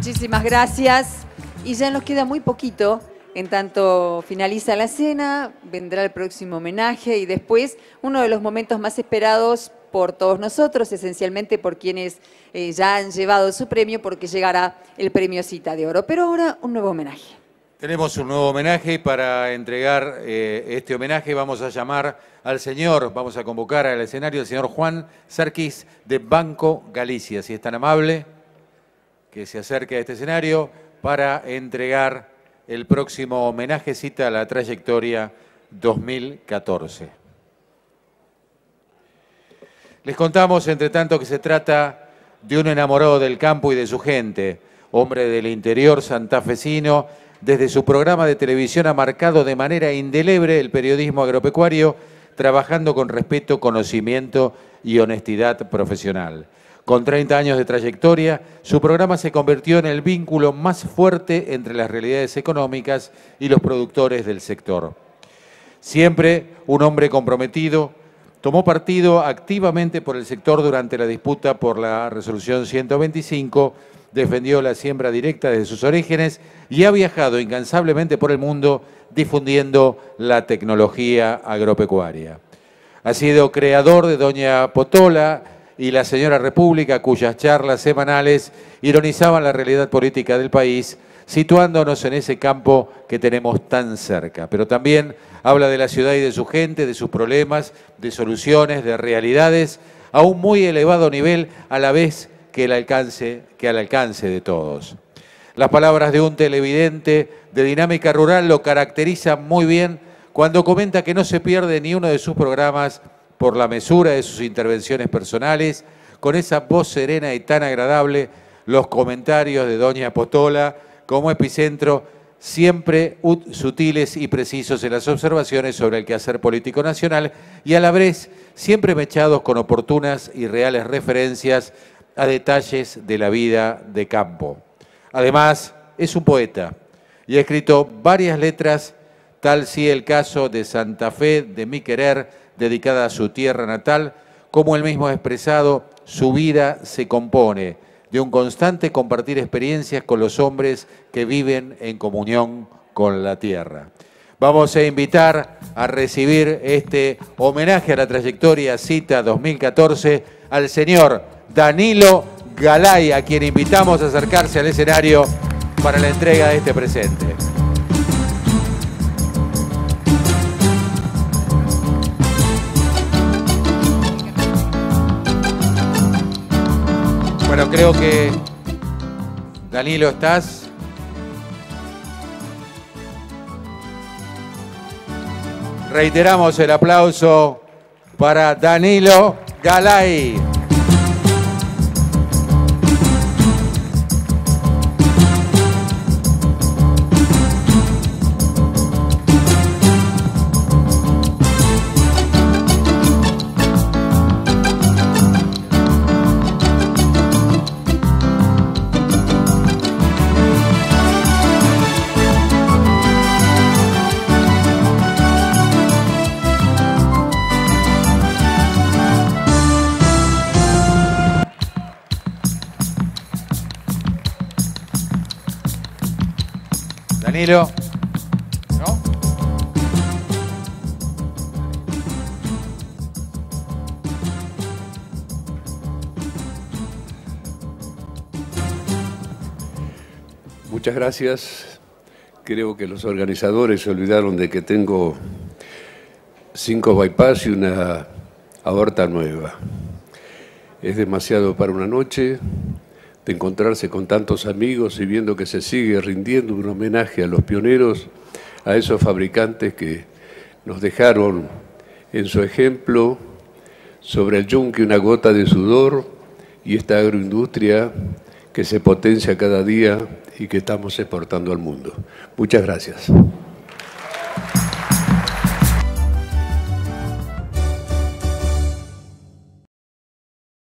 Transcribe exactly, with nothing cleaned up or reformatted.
Muchísimas gracias. Y ya nos queda muy poquito. En tanto finaliza la cena, vendrá el próximo homenaje y después uno de los momentos más esperados por todos nosotros, esencialmente por quienes eh, ya han llevado su premio, porque llegará el premio Cita de Oro. Pero ahora un nuevo homenaje. Tenemos un nuevo homenaje y para entregar eh, este homenaje vamos a llamar al señor, vamos a convocar al escenario al señor Juan Sarquís de Banco Galicia, si es tan amable, que se acerque a este escenario para entregar el próximo homenaje Cita a la Trayectoria dos mil catorce. Les contamos, entre tanto, que se trata de un enamorado del campo y de su gente, hombre del interior santafesino. Desde su programa de televisión ha marcado de manera indeleble el periodismo agropecuario, trabajando con respeto, conocimiento y honestidad profesional. Con treinta años de trayectoria, su programa se convirtió en el vínculo más fuerte entre las realidades económicas y los productores del sector. Siempre un hombre comprometido, tomó partido activamente por el sector durante la disputa por la resolución ciento veinticinco, defendió la siembra directa desde sus orígenes y ha viajado incansablemente por el mundo difundiendo la tecnología agropecuaria. Ha sido creador de Doña Potola y la Señora República, cuyas charlas semanales ironizaban la realidad política del país, situándonos en ese campo que tenemos tan cerca. Pero también habla de la ciudad y de su gente, de sus problemas, de soluciones, de realidades, a un muy elevado nivel, a la vez que, el alcance, que al alcance de todos. Las palabras de un televidente de Dinámica Rural lo caracterizan muy bien cuando comenta que no se pierde ni uno de sus programas por la mesura de sus intervenciones personales, con esa voz serena y tan agradable, los comentarios de Doña Potola como epicentro, siempre sutiles y precisos en las observaciones sobre el quehacer político nacional y a la vez siempre mechados con oportunas y reales referencias a detalles de la vida de campo. Además, es un poeta y ha escrito varias letras, tal sí el caso de Santa Fe de mi querer, dedicada a su tierra natal, como él mismo ha expresado, su vida se compone de un constante compartir experiencias con los hombres que viven en comunión con la tierra. Vamos a invitar a recibir este homenaje a la trayectoria Cita dos mil catorce al señor Danilo Galay, a quien invitamos a acercarse al escenario para la entrega de este presente. Bueno, creo que, Danilo, ¿estás? Reiteramos el aplauso para Danilo Galay. Danilo, ¿no? Muchas gracias. Creo que los organizadores se olvidaron de que tengo cinco bypass y una aorta nueva. Es demasiado para una noche de encontrarse con tantos amigos y viendo que se sigue rindiendo un homenaje a los pioneros, a esos fabricantes que nos dejaron en su ejemplo sobre el yunque una gota de sudor y esta agroindustria que se potencia cada día y que estamos exportando al mundo. Muchas gracias.